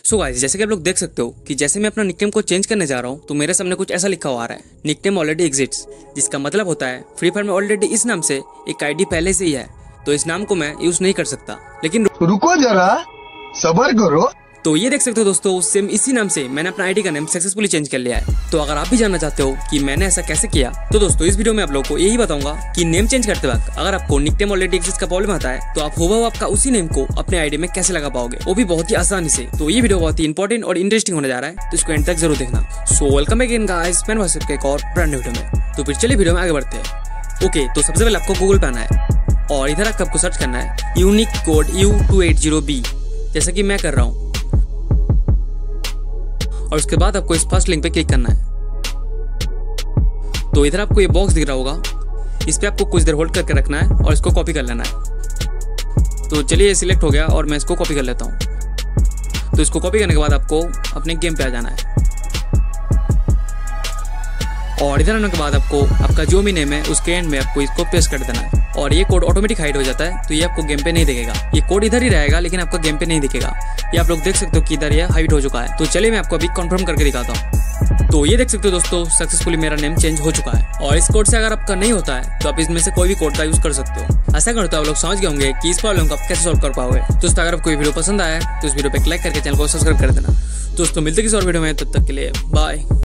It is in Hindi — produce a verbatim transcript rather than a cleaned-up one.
सो गाइस, जैसे कि आप लोग देख सकते हो कि जैसे मैं अपना निकनेम को चेंज करने जा रहा हूँ तो मेरे सामने कुछ ऐसा लिखा हुआ आ रहा है, निकनेम ऑलरेडी एग्जिस्ट्स, जिसका मतलब होता है फ्री फायर में ऑलरेडी इस नाम से एक आईडी पहले से ही है, तो इस नाम को मैं यूज नहीं कर सकता। लेकिन रुको जरा, सबर करो। तो ये देख सकते हो दोस्तों, सेम इसी नाम से मैंने अपना आईडी का नेम सक्सेसफुली चेंज कर लिया है। तो अगर आप भी जानना चाहते हो कि मैंने ऐसा कैसे किया, तो दोस्तों इस वीडियो में आप लोगों को यही बताऊंगा कि नेम चेंज करते वक्त अगर आपको निकनेम ऑलरेडी एग्जिस्ट का प्रॉब्लम आता है तो आप होगा आपका उसी नेम को अपने आईडी में कैसे लगा पाओगे, वो भी बहुत ही आसानी से। तो ये वीडियो बहुत ही इंपॉर्टेंट और इंटरेस्टिंग होने जा रहा है, तो इसको एंड तक जरूर देखना। सो वेलकम अगेन गाइस, मैं वासिफ के एक और ब्रांड वीडियो में। तो फिर चलिए वीडियो में आगे बढ़ते हैं। ओके, तो सबसे पहले आपको गूगल पे आना है और इधर आपको सर्च करना है unique code U two eight zero B, जैसा कि मैं कर रहा हूँ। और उसके बाद आपको इस फर्स्ट लिंक पे क्लिक करना है। तो इधर आपको ये बॉक्स दिख रहा होगा, इस पे आपको कुछ देर होल्ड करके रखना है और इसको कॉपी कर लेना है। तो चलिए ये सिलेक्ट हो गया और मैं इसको कॉपी कर लेता हूँ। तो इसको कॉपी करने के बाद आपको अपने गेम पे आ जाना है और इधर आने के बाद आपको आपका जो भी नेम है उसके एंड में आपको इसको पेस्ट कर देना है और ये कोड ऑटोमेटिक हाइड हो जाता है, तो ये आपको गेम पे नहीं दिखेगा। ये कोड इधर ही रहेगा लेकिन आपका गेम पे नहीं दिखेगा। ये आप लोग देख सकते हो कि इधर ये हाइड हो चुका है। तो चलिए मैं आपको अभी कंफर्म करके दिखाता हूँ। तो ये देख सकते हो दोस्तों, सक्सेसफुली मेरा नेम चेंज हो चुका है। और इस कोड से अगर आपका नहीं होता है तो आप इसमें से कोई भी कोड का यूज कर सकते हो। ऐसा करते हो आप लोग समझ गए होंगे कि इस प्रॉब्लम को आप कैसे सॉल्व कर पाओगे। दोस्तों अगर आपको ये वीडियो पसंद आया तो इस वीडियो पे लाइक करके चैनल को सब्सक्राइब कर देना। दोस्तों मिलते किसी और वीडियो में, तब तक के लिए बाय।